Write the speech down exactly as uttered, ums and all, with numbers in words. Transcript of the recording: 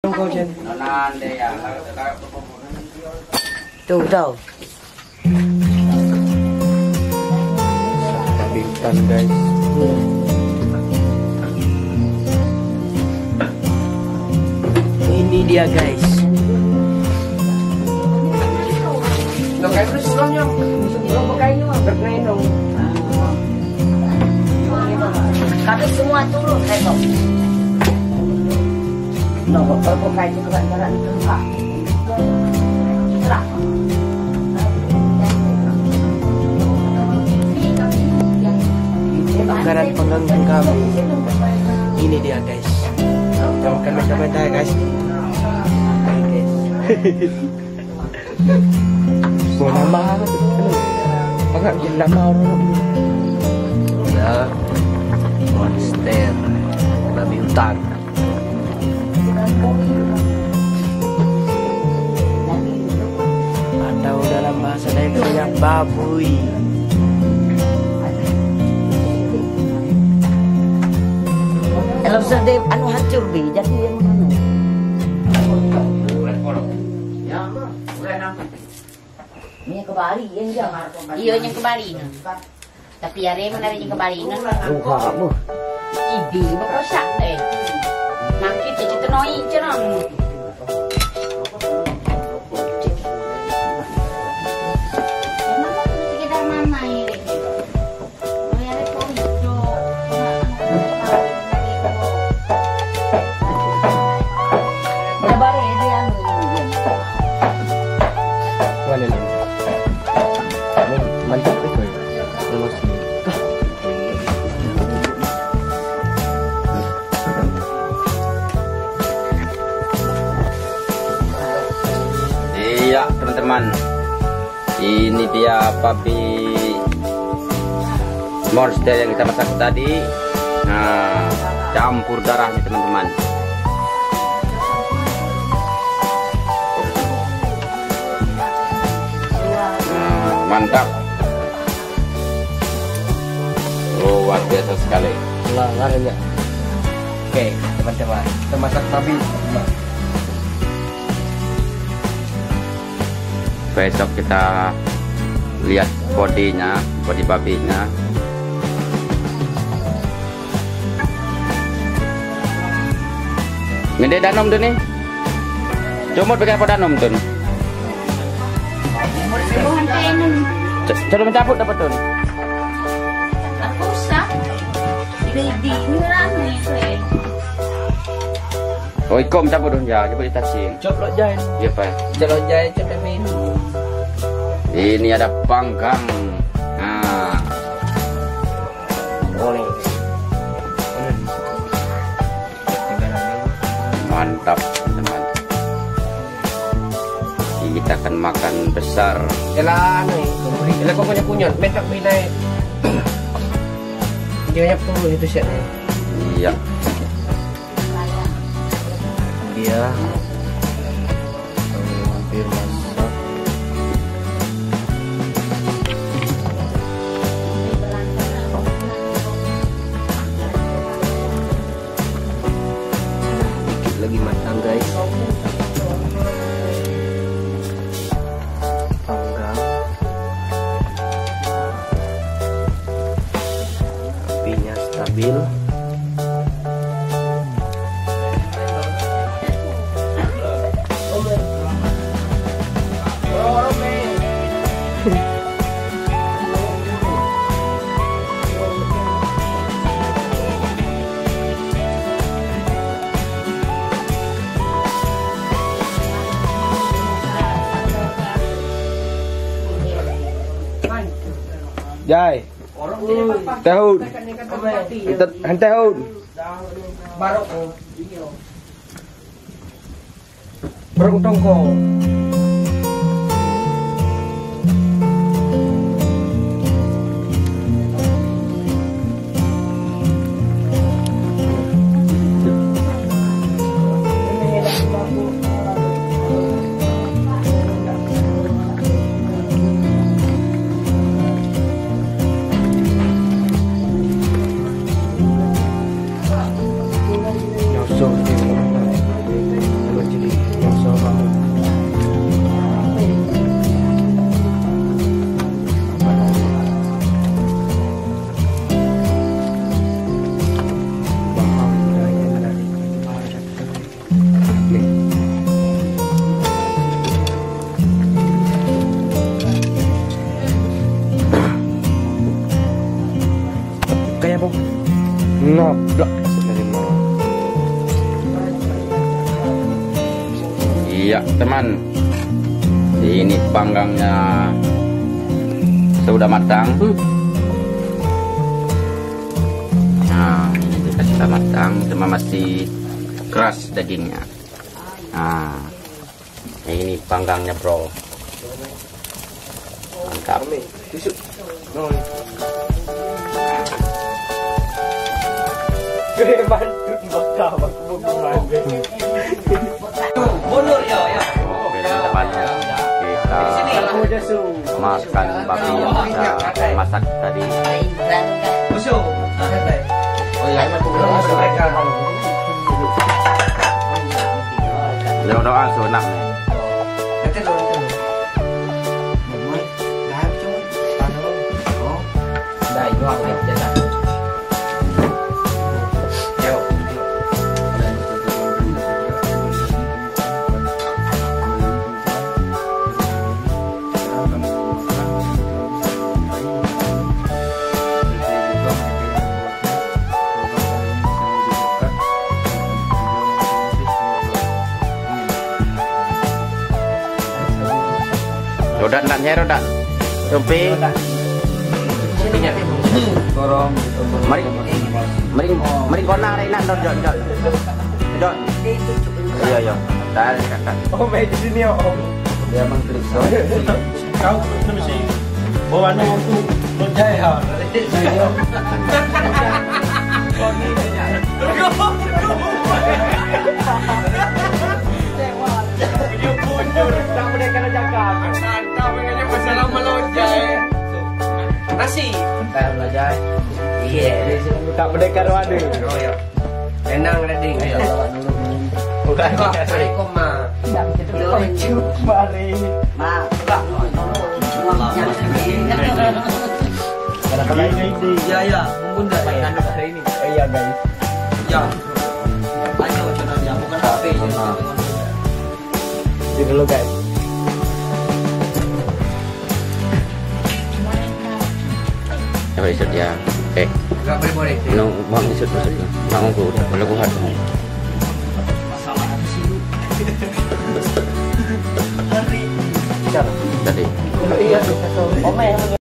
Tuh tau. Bintang guys. Ini dia guys. Nggak kayak terus ulangnya, belum pakainya bermainong. Kami semua turun besok. No, kalau pakai itu kan jalan itu enggak. Cerah. Bakaran pengganggu kami. Ini dia guys. Jangan komentar-komentar guys. Buat lama kan? Enggak jadi lama orang. Ya, monster babi hutan. Atau dalam bahasa Dayak babuy. Kalau sedih anu hancur bi, jadi yang mana? Ini ke Bali, yang jangan. Iya yang ke Bali no. Tapi ya Remo dari yang ke Bali no. Buka bu. Ibi bakosak eh. Nakit itu kita noi cerang. Sekitar mana ini? Oh ya itu itu. Sabar ya dia anu. Mana nih? Mantap tuh guys. Terus iya teman-teman, ini dia babi monster yang kita masak tadi. Nah, campur darah nih teman-teman. Nah, mantap. Luar biasa sekali. lah ya. Oke teman-teman, kita masak babi. Besok kita lihat bodinya, bodi babinya. Ngede danom tuh nih. Cuma pakai apa danom tuh? Coba mencabut dapat tuh. Aku usah. Di di ini nih. Oh, ikom cabut dong ya, coba ditasin. Coplok jain. Iya pak. Coplok jain coba minum. Ini ada panggang. Nah, Boleh. mantap teman. Kita akan makan besar. Yalah anu, yalah kau punya punyot, metak binai. Dia banyak tuh itu sih. Iya. Dia hampir masak. Dikit lagi matang guys. Panggang. Apinya stabil. Jai. Tahun. Tahun. Baru baru tongko. Iya teman, ini panggangnya sudah matang. Nah ini juga sudah matang, cuma masih keras dagingnya. Nah ini panggangnya bro, mantap. Mundur ya, ya. Oke teman-teman, kita makan babi yang kita masak tadi. Musuh. Oh ya, mereka. Lewat doa sunat nih. Nanti lo itu. Memang dah cuma anu. Oh. Dah jual aja dah. Yo. Rodat naknya rodat. Tumpi. Sininya. Korong. Mari. Mari mari kona rai nak dot dot. Dot. Iya iya. Tar kakak. Oh, main di sini om. Dia mengklik. Kau mesti bawa nunggu Jaya. Nasi. Bentar belajar. Iya. Tak berdekar waduh. Oh ya. Enang ready. Ayo. Udah Assalamualaikum ma. Mari. Kadang-kadang ini. Ya ya, bunda ya. hari ini. Iya guys. Ya. Ayo channelnya bukan H P. Ini dulu guys. Coba isut ya. Oke. Enggak boleh boleh. Nung bang isut isut. Bang aku udah boleh kuat. Tadi. Iya. Om